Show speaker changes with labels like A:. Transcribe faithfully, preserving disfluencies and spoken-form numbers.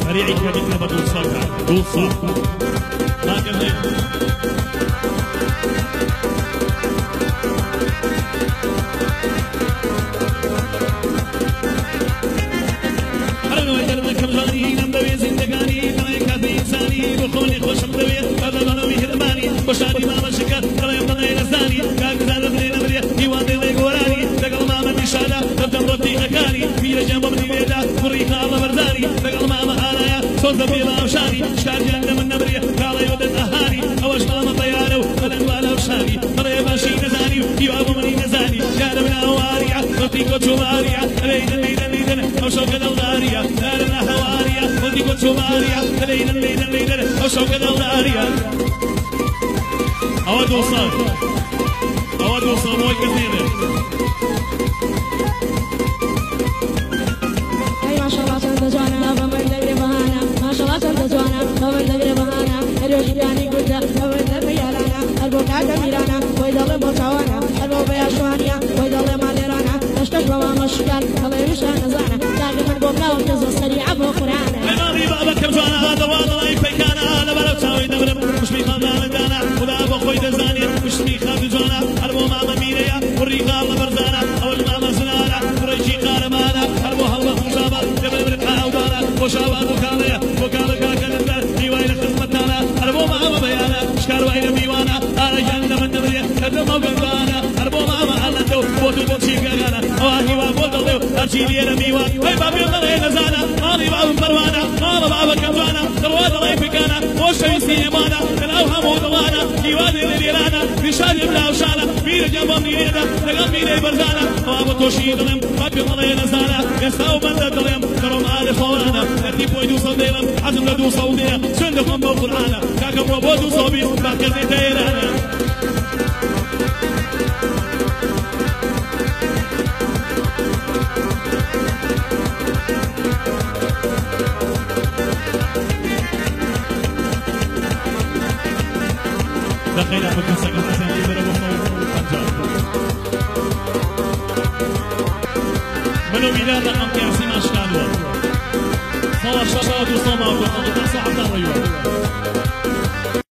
A: سريعي كبيرنا بدون صبر دون صبر ما قبل بخوني خوش مدوية هذا ضلوي هرماني وشاري ماما شكر ترى يبطل نزاني كاك زاد بلي نبري يوادي لي قوراني تقل ماما بشارة تبدأ مرتي غكاني في رجام بمني بيدا فريقا الله برداني تقل ماما آلايا صوت بيلا وشاري شكار جهنم النبري قال يودن أهاني أوش ماما طيارو فالأنوالا وشاري مرة باشي نزاني يوابو مني نزاني جاربنا هواريا مرتي كوتشو ماريا ليدن ليدن ليدن أو شوك دولاريا دارنا هواريا مرتي كوتشو ماريا ليدن ليدن ليدن أو شوك دولاريا أود وصل أود وصل موي كثيرة
B: أي ما شاء الله سنت جوانا فمن دقري بهانا ما شاء الله سنت جوانا فمن دقري بهانا اليوش بياني قلتا فمن دقري يالانا البوكا كبيرانا ويدل بوكاوانا البوبا يشوانيا ويدل ماليرانا اشتك بوا مشكال الله يمشى نزانا تاقي من بوكا وكزو سريعة بوقرانا
A: الماضي بابا كم جوانا هذا والله يفكانا أنا بلو تساوي دبرم مش ميخانا مدانا ولا بخوي دزاني مش ميخانا جوانا البو ماما ميريا والريقا الله برزانا أو الماما زنانا وريجي قارمانا البو هلبا مجابا جبل برقا ودانا وشابا بوكاليا بوكالكا كنزا ديوائل خدمتانا البو ماما بيانا شكار وين ميوانا أنا جهنم النبريا كدم وقلبانا البو ماما ألندو بوتو بوتشي قانا أواهي وابوتو أرشيلي رميوان هاي بابي الله نزانا مالي بابا فروانا مالا بابا كمجانا درواد الله يفكانا وشوي سيمانا الأوهم ودوانا ديواني لليرانا بشاري بلا وشانا مير جنبا ميرينا لقم ميري برزانا وابو توشي ظلم بابي الله نزانا يستاو بند الظلم كرم آل خورانا ارتيب ويدو صوديلم عزم لدو صوديا سندقم بقرانا كاكم وبودو صوبي باكزي تيرانا دخينا بكسك الحسين يضرب منو ميلاد رقم كاسين اشكالوا صور شاشات وصوما وصوما صاحب الريوان